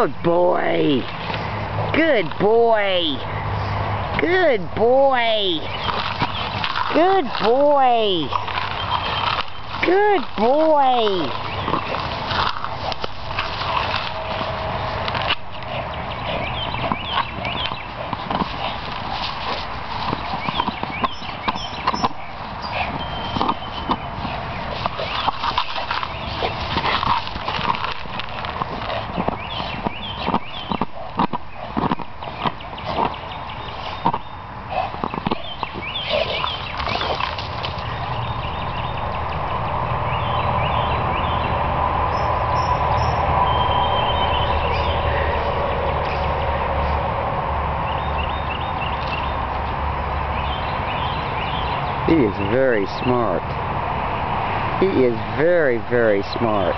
Good boy. Good boy. Good boy. Good boy. Good boy. He is very smart. He is very, very smart.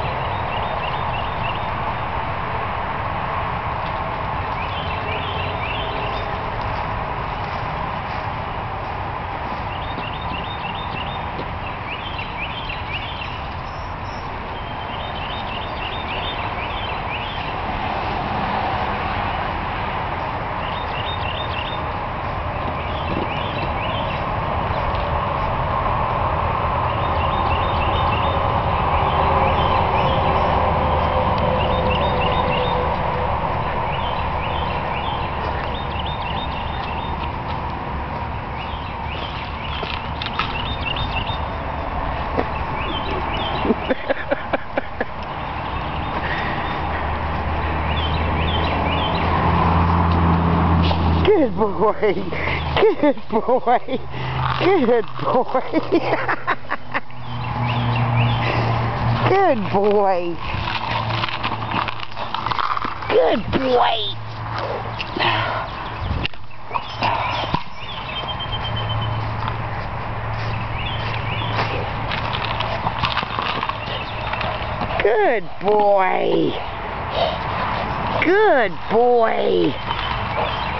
Good boy. Good boy. Good boy. Good boy. Good boy. Good boy. Good boy.